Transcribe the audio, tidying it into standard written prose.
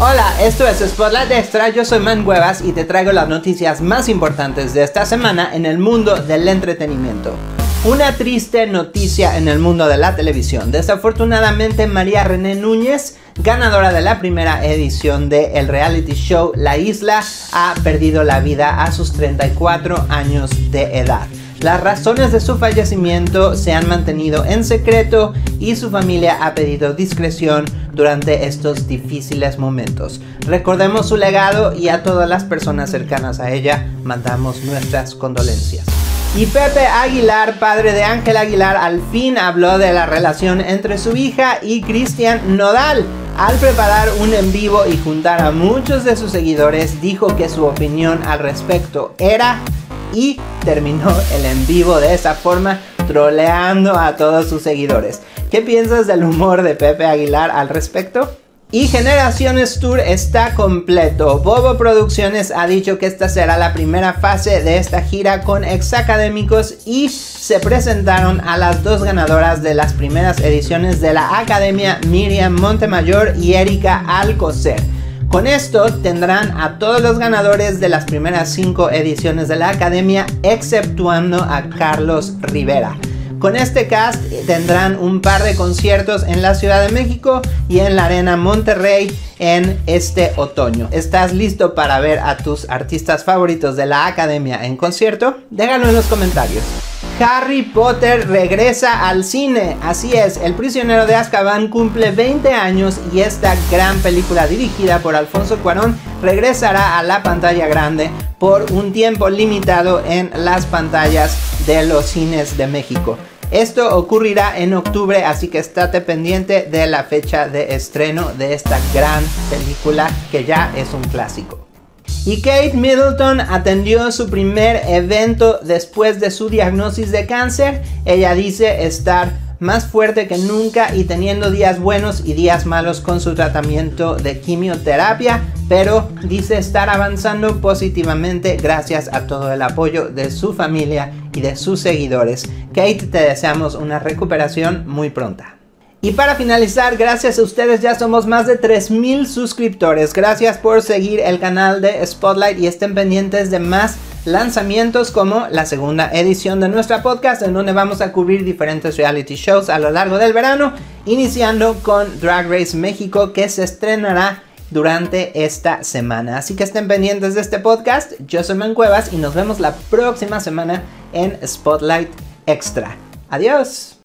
Hola, esto es Spotlight Extra, yo soy Man Cuevas y te traigo las noticias más importantes de esta semana en el mundo del entretenimiento. Una triste noticia en el mundo de la televisión. Desafortunadamente, María René Núñez, ganadora de la primera edición del reality show La Isla, ha perdido la vida a sus 34 años de edad. Las razones de su fallecimiento se han mantenido en secreto y su familia ha pedido discreción durante estos difíciles momentos. Recordemos su legado y a todas las personas cercanas a ella mandamos nuestras condolencias. Y Pepe Aguilar, padre de Ángel Aguilar, al fin habló de la relación entre su hija y Cristian Nodal. Al preparar un en vivo y juntar a muchos de sus seguidores, dijo que su opinión al respecto era... y terminó el en vivo de esa forma, troleando a todos sus seguidores. ¿Qué piensas del humor de Pepe Aguilar al respecto? Y Generaciones Tour está completo. Bobo Producciones ha dicho que esta será la primera fase de esta gira con exacadémicos y se presentaron a las dos ganadoras de las primeras ediciones de la Academia, Miriam Montemayor y Erika Alcocer. Con esto tendrán a todos los ganadores de las primeras 5 ediciones de la Academia, exceptuando a Carlos Rivera. Con este cast tendrán un par de conciertos en la Ciudad de México y en la Arena Monterrey en este otoño. ¿Estás listo para ver a tus artistas favoritos de la Academia en concierto? Déjalo en los comentarios. Harry Potter regresa al cine. Así es, El prisionero de Azkaban cumple 20 años y esta gran película dirigida por Alfonso Cuarón regresará a la pantalla grande por un tiempo limitado en las pantallas de los cines de México. Esto ocurrirá en octubre, así que estate pendiente de la fecha de estreno de esta gran película que ya es un clásico. Y Kate Middleton atendió su primer evento después de su diagnosis de cáncer. Ella dice estar más fuerte que nunca y teniendo días buenos y días malos con su tratamiento de quimioterapia, pero dice estar avanzando positivamente gracias a todo el apoyo de su familia y de sus seguidores. Kate, te deseamos una recuperación muy pronta. Y para finalizar, gracias a ustedes ya somos más de 3000 suscriptores. Gracias por seguir el canal de Spotlight y estén pendientes de más lanzamientos como la segunda edición de nuestra podcast, en donde vamos a cubrir diferentes reality shows a lo largo del verano, iniciando con Drag Race México, que se estrenará durante esta semana. Así que estén pendientes de este podcast. Yo soy Man Cuevas y nos vemos la próxima semana en Spotlight Extra. Adiós.